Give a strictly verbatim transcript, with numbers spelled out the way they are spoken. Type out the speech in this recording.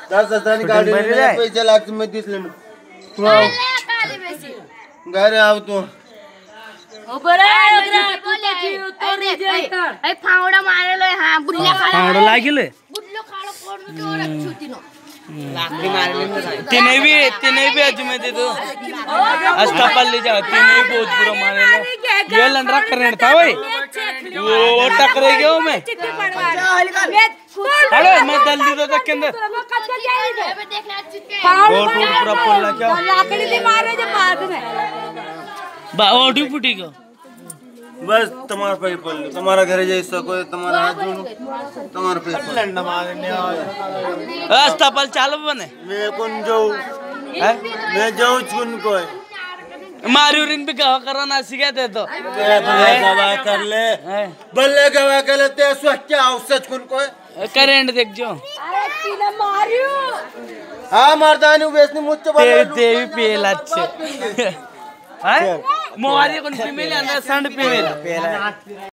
दस हजार गाड़ी में पैसे लागते मैं तीस लेना घर आओ तो फावड़ा मारे लो हां बुल्ला फावड़ा लागिले बुल्लो खालो कोड तो छुती नो लाकड़ी मार ले तिने भी तिने भी आज में दे दो अस्तापल ले जाओ तिने भी बहुत बुरा मारे लो ये लंडरा करने था भाई वो टकरे गया मैं अरे मैं जल्दी तो तक के अंदर वो पूरा पोला क्या लाकड़ी से मारे जब बाद में बा ओडी फुटी को बस तुम्हारा पे पल तुम्हारा घर जैसा कोई तुम्हारा हाथ जोड़ो तुम्हारा पे लंडा मारने अस्तापल चालू बने मैं कौन जाऊं है मैं जाऊं चुन को मारियो रिन भी गवा करना सीखे थे तो बल्ले गवा कर ले बल्ले गवा कर ले ते स्वच्छ औसत कौन को करेंट देख जो अरे तीने मारियो हां मर्दानी वेसनी मुझसे बोल ते भी पेल अच्छे हैं मोवारी कौन फीमेल है ना संड फीमेल